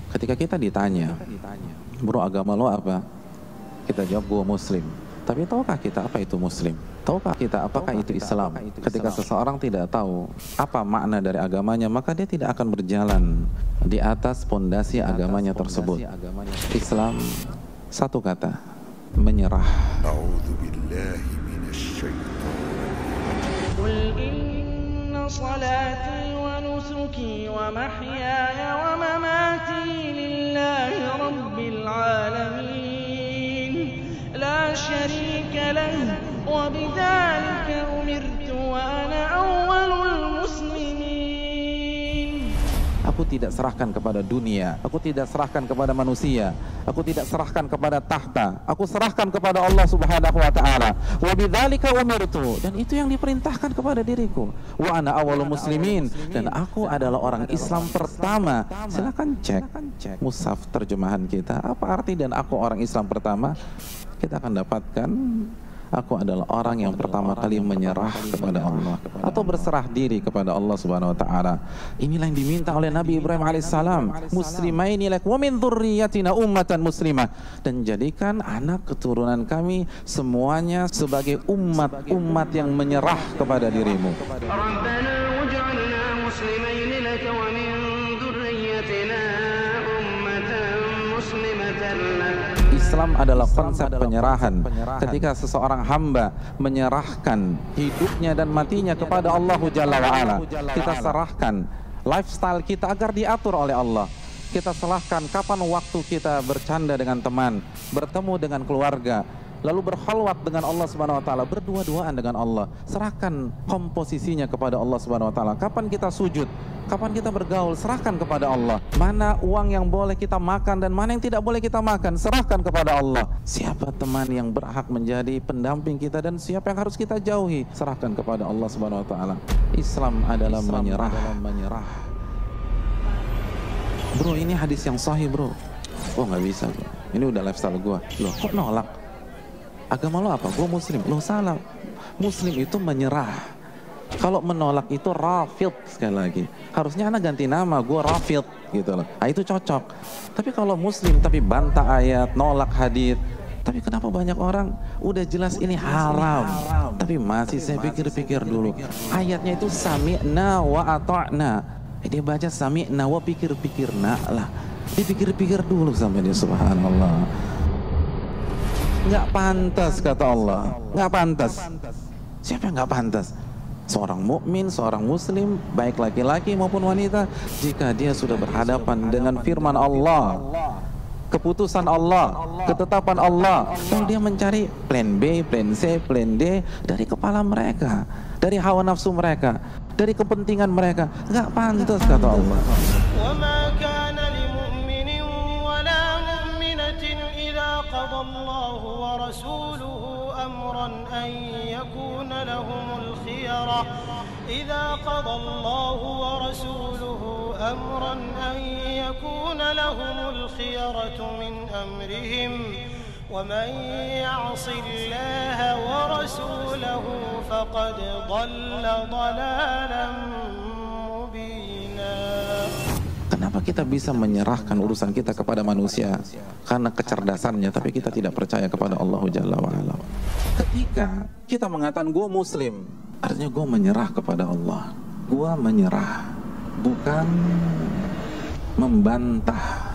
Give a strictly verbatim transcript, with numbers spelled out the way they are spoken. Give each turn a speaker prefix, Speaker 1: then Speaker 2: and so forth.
Speaker 1: Ketika kita ditanya, bro agama lo apa? Kita jawab gue muslim. Tapi tahukah kita apa itu muslim? Tahukah kita apakah itu Islam? Ketika seseorang tidak tahu apa makna dari agamanya, maka dia tidak akan berjalan di atas pondasi agamanya tersebut. Islam satu kata, menyerah. A'udzubillahi minasyaitonir.
Speaker 2: Qul inna salati wa nusuki wa mahyaya wa mamati lillahi rabbil alamin la syarika lahu wa bidzalika umirtu wa ana awwalul muslimin.
Speaker 1: Aku tidak serahkan kepada dunia, aku tidak serahkan kepada manusia, aku tidak serahkan kepada tahta, aku serahkan kepada Allah Subhanahu wa taala. Wa bidzalika umirtu, dan itu yang diperintahkan kepada diriku. Wa ana awwalul muslimin, dan aku adalah orang Islam pertama. Silakan cek mushaf terjemahan kita, apa arti dan aku orang Islam pertama? Kita akan dapatkan aku adalah orang yang pertama kali menyerah kepada Allah atau berserah diri kepada Allah Subhanahu wa taala. Inilah yang diminta oleh Nabi Ibrahim alaihissalam, muslimaini lak wa min dzurriyyatina ummatan muslimah, dan jadikan anak keturunan kami semuanya sebagai umat-umat yang menyerah kepada dirimu.
Speaker 2: Rabbana waj'alna muslimaini lak wa min dzurriyyatina ummatan muslimatan lak.
Speaker 1: Islam adalah konsep penyerahan. Ketika seseorang hamba menyerahkan hidupnya dan matinya kepada Allah Jalla wa'ala, kita serahkan lifestyle kita agar diatur oleh Allah. Kita serahkan kapan waktu kita bercanda dengan teman, bertemu dengan keluarga, lalu berkhalwat dengan Allah Subhanahu wa taala, berdua-duaan dengan Allah. Serahkan komposisinya kepada Allah Subhanahu wa taala. Kapan kita sujud, kapan kita bergaul, serahkan kepada Allah. Mana uang yang boleh kita makan dan mana yang tidak boleh kita makan, serahkan kepada Allah. Siapa teman yang berhak menjadi pendamping kita dan siapa yang harus kita jauhi, serahkan kepada Allah Subhanahu wa taala. Islam adalah Islam menyerah. Adalah menyerah. Bro, ini hadis yang sahih, bro. Oh, nggak bisa, bro. Ini udah lifestyle gua. Loh, kok nolak? Agama lo apa? Gue muslim. Lo salah. Muslim itu menyerah. Kalau menolak itu rafid, sekali lagi. Harusnya anak ganti nama, gue rafid gitu loh. Nah, itu cocok. Tapi kalau muslim tapi bantah ayat, nolak hadis. Tapi kenapa banyak orang udah jelas ini haram, tapi masih saya pikir-pikir dulu. Ayatnya itu sami'na wa ata'na. Dia baca sami'na wa pikir-pikirna lah. Dia pikir-pikir dulu sampai dia, subhanallah. Nggak pantas kata Allah, nggak pantas. Siapa yang nggak pantas? Seorang mukmin, seorang muslim, baik laki-laki maupun wanita, jika dia sudah berhadapan dengan firman Allah, keputusan Allah, ketetapan Allah, lalu dia mencari plan B, plan C, plan D dari kepala mereka, dari hawa nafsu mereka, dari kepentingan mereka, nggak pantas kata Allah.
Speaker 2: قضى الله ورسوله أمرا أن يكون لهم الخيرة إذا قضى الله ورسوله أمرا أن يكون لهم الخيرة من أمرهم ومن يعص الله ورسوله فقد ضل ضلالا مبينا.
Speaker 1: Kenapa kita bisa menyerahkan urusan kita kepada manusia? Karena kecerdasannya, tapi kita tidak percaya kepada Allah Jalla wa'ala. Ketika kita mengatakan gue muslim, artinya gue menyerah kepada Allah. Gue menyerah, bukan membantah